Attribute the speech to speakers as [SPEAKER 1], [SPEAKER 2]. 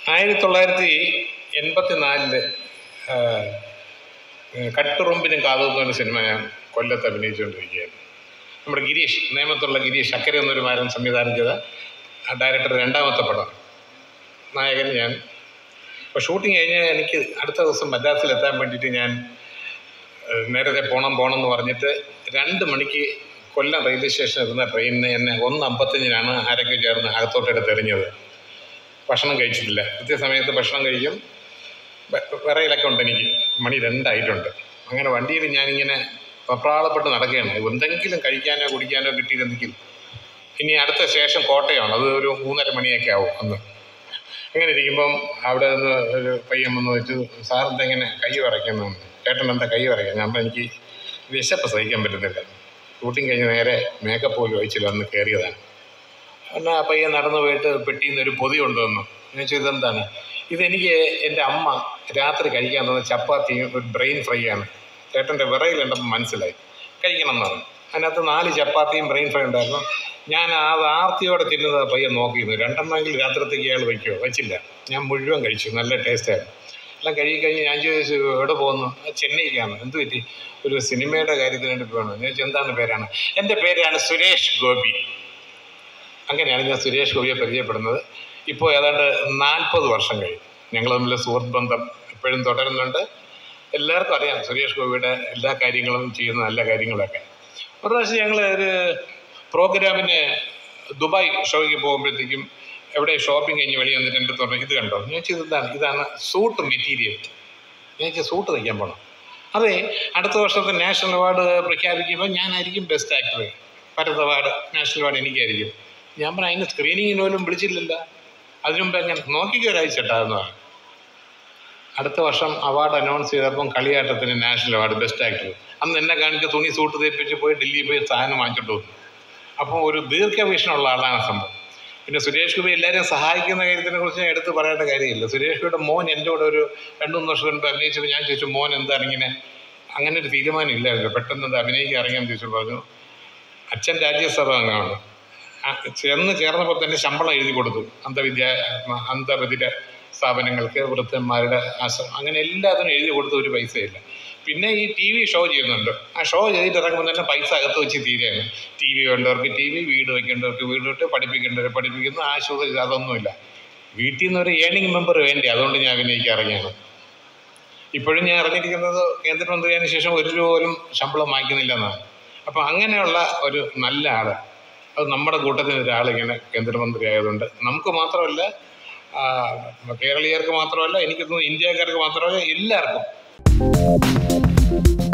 [SPEAKER 1] 1984 കട്ടുറുമ്പിനും കാതും എന്ന സിനിമ ഞാൻ കൊല്ലത്ത് അഭിനയിച്ചുകൊണ്ടിരിക്കുകയായിരുന്നു. നമ്മുടെ ഗിരീഷ്, നേമത്തുള്ള ഗിരീഷ് അക്കരെ എന്നൊരു മാരൻ സംവിധാനം ചെയ്ത ഡയറക്ടർ രണ്ടാമത്തെ പടം, നായകൻ ഞാൻ. അപ്പോൾ ഷൂട്ടിങ് കഴിഞ്ഞ് എനിക്ക് അടുത്ത ദിവസം മദ്രാസിലെത്താൻ വേണ്ടിയിട്ട് ഞാൻ നേരത്തെ പോകണം എന്ന് പറഞ്ഞിട്ട് 2 മണിക്ക് കൊല്ലം റെയിൽവേ സ്റ്റേഷനിൽ എത്തുന്ന ട്രെയിനിന് എന്നെ 1:55 ആരൊക്കെ ചേർന്ന് അകത്തോട്ടെടുത്ത് എറിഞ്ഞത്. ഭക്ഷണം കഴിച്ചിട്ടില്ല. കൃത്യസമയത്ത് ഭക്ഷണം കഴിക്കും. വിറയിലൊക്കെ ഉണ്ട് എനിക്ക്. മണി 2 ആയിട്ടുണ്ട്. അങ്ങനെ വണ്ടിയിൽ ഞാനിങ്ങനെ വെപ്രാളപ്പെട്ട് നടക്കുകയാണ്. എന്തെങ്കിലും കഴിക്കാനോ കുടിക്കാനോ കിട്ടിയിരുന്നെങ്കിൽ. ഇനി അടുത്ത സ്റ്റേഷൻ കോട്ടയമാണ്. അത് ഒരു 3:30 മണിയൊക്കെ ആവും അന്ന്. അങ്ങനെ ഇരിക്കുമ്പം അവിടെ നിന്ന് ഒരു പയ്യൻ വന്ന് വെച്ചു, സാറിന്തെങ്ങനെ കൈ വിറയ്ക്കുന്നു, ചേട്ടൻ എന്താ കൈ വിറയ്ക്കുക? ഞാൻ എനിക്ക് വിശപ്പ് സഹിക്കാൻ പറ്റുന്നില്ല. ഷൂട്ടിങ് കഴിഞ്ഞ് നേരെ മേക്കപ്പ് പോലും ഒഴിച്ചില്ല, വന്ന് കയറിയതാണ്. എന്നാൽ ആ പയ്യൻ നടന്നു പോയിട്ട് പെട്ടിയിൽ നിന്ന് ഒരു പൊതി കൊണ്ടുവന്നു. ഞാൻ ചോദിച്ചു, ഇതെന്താണ്? ഇതെനിക്ക് എൻ്റെ അമ്മ രാത്രി കഴിക്കാൻ തന്ന ചപ്പാത്തിയും ഒരു ബ്രെയിൻ ഫ്രൈ ആണ്. ചേട്ടൻ്റെ വിറയിലുണ്ടപ്പോൾ മനസ്സിലായി, കഴിക്കണം എന്നാണ്. അതിനകത്ത് 4 ചപ്പാത്തിയും ബ്രെയിൻ ഫ്രൈ ഉണ്ടായിരുന്നു. ഞാൻ അത് ആർത്തിയോടെ തിന്നുന്നത് പയ്യൻ നോക്കിയിരുന്നു. 2 രാത്രിത്തേക്ക് അയാൾ വയ്ക്കുമോ? വെച്ചില്ല. ഞാൻ മുഴുവൻ കഴിച്ചു. നല്ല ടേസ്റ്റായിരുന്നു. എല്ലാം കഴിഞ്ഞ് ഞാൻ ചോദിച്ചു, എവിടെ പോകുന്നു? ചെന്നൈക്കാണ്. എന്ത് പറ്റി? ഒരു സിനിമയുടെ കാര്യത്തിന് വേണ്ടി പോകണം. ഞാൻ ചോദിച്ചു, എന്താണ് പേരാണ്? എൻ്റെ പേരാണ് സുരേഷ് ഗോപി. അങ്ങനെയാണ് ഞാൻ സുരേഷ് ഗോപിയെ പരിചയപ്പെടുന്നത്. ഇപ്പോൾ ഏതാണ്ട് 40 വർഷം കഴിഞ്ഞു. ഞങ്ങൾ തമ്മിൽ സുഹൃത്ത് ബന്ധം ഇപ്പോഴും തുടരുന്നുണ്ട്. എല്ലാവർക്കും അറിയാം സുരേഷ് ഗോപിയുടെ എല്ലാ കാര്യങ്ങളും, ചെയ്യുന്ന നല്ല കാര്യങ്ങളൊക്കെ. ഒരു പ്രാവശ്യം ഞങ്ങൾ ഒരു പ്രോഗ്രാമിന് ദുബായ് ഷോയ്ക്ക് പോകുമ്പോഴത്തേക്കും എവിടെ ഷോപ്പിംഗ് കഴിഞ്ഞ് വെളി വന്നിട്ട് എൻ്റെ അടുത്ത് പറഞ്ഞു, ഇത് കണ്ടോ? ഞാൻ ചെയ്തതാണ്, ഇതാണ് സൂട്ട് മെറ്റീരിയൽ. ഞാൻ സൂട്ട് തയ്ക്കാൻ പോകണം. അതെ, അടുത്ത വർഷത്തെ നാഷണൽ അവാർഡ് പ്രഖ്യാപിക്കുമ്പോൾ ഞാനായിരിക്കും best actor. Bharat award, national award എനിക്കായിരിക്കും. ഞാൻ പറഞ്ഞു, അതിന് സ്ക്രീനിങ്ങിന് പോലും വിളിച്ചില്ലല്ലോ. അതിനുമുമ്പ് എങ്ങനെ നോക്കിക്കോ ഒരാഴ്ചട്ടാകുന്നതാണ്. അടുത്ത വർഷം അവാർഡ് അനൗൺസ് ചെയ്തപ്പം കളിയാട്ടത്തിന് നാഷണൽ അവാർഡ് ബെസ്റ്റ് ആക്ടർ. അന്ന് എന്നെ കാണിച്ച് തുണി സൂട്ട് തേപ്പിച്ച് പോയി ഡൽഹിയിൽ പോയി സാധനം വാങ്ങിച്ചിട്ട് വന്നു. അപ്പോൾ ഒരു ദീർഘവീക്ഷണമുള്ള ആളാണ് സംഭവം. പിന്നെ സുരേഷ് ഗോപി എല്ലാവരെയും സഹായിക്കുന്ന കാര്യത്തിനെ കുറിച്ച് ഞാൻ എടുത്ത് പറയേണ്ട കാര്യമില്ല. സുരേഷ് ഗോപിയുടെ മോൻ എൻ്റെ കൂടെ ഒരു 2-3 വർഷം മുൻപ് അഭിനയിച്ചപ്പോൾ ഞാൻ ചോദിച്ചു, മോൻ എന്താണ് ഇങ്ങനെ? അങ്ങനെ ഒരു തീരുമാനം ഇല്ലായിരുന്നു. പെട്ടെന്ന് അത് അഭിനയിക്കാൻ ഇറങ്ങിയെന്ന് ചോദിച്ചു. പറഞ്ഞു, അച്ഛൻ രാജ്യസഭ അംഗമാണ്. ചേർന്നപ്പോൾ തന്നെ ശമ്പളം എഴുതി കൊടുത്തു. അന്ധബധിര സ്ഥാപനങ്ങൾക്ക്, വൃദ്ധന്മാരുടെ ആശ്രമം, അങ്ങനെ എല്ലാത്തിനും എഴുതി കൊടുത്ത ഒരു പൈസയില്ല. പിന്നെ ഈ TV ഷോ ചെയ്യുന്നുണ്ട്. ആ ഷോ ചെയ്തിട്ട് ഇറങ്ങുമ്പോൾ തന്നെ പൈസ അകത്ത് വെച്ച് തീരെയാണ്. TV വേണ്ടവർക്ക് TV, വീട് വയ്ക്കേണ്ടവർക്ക് വീട് വിട്ട്, പഠിപ്പിക്കേണ്ടവരെ പഠിപ്പിക്കുന്നു. ആശുപത്രി അതൊന്നുമില്ല. വീട്ടിൽ നിന്ന് ഒരു ഏണിംഗ് മെമ്പർ വേണ്ടേ? അതുകൊണ്ട് ഞാൻ അഭിനയിക്കാൻ ഇറങ്ങിയാണ്. ഇപ്പോഴും ഞാൻ ഇറങ്ങിയിരിക്കുന്നത് കേന്ദ്രമന്ത്രിയായതിനു ശേഷം 1 രൂപ പോലും ശമ്പളം വാങ്ങിക്കുന്നില്ല എന്നാണ്. അപ്പോൾ അങ്ങനെയുള്ള ഒരു നല്ല ആൾ, അത് നമ്മുടെ കൂട്ടത്തിൽ ഒരാളിങ്ങനെ കേന്ദ്രമന്ത്രി ആയതുകൊണ്ട് നമുക്ക് മാത്രമല്ല, കേരളീയർക്ക് മാത്രമല്ല, എനിക്ക് തോന്നുന്നു ഇന്ത്യക്കാർക്ക് മാത്രമല്ല, എല്ലാവർക്കും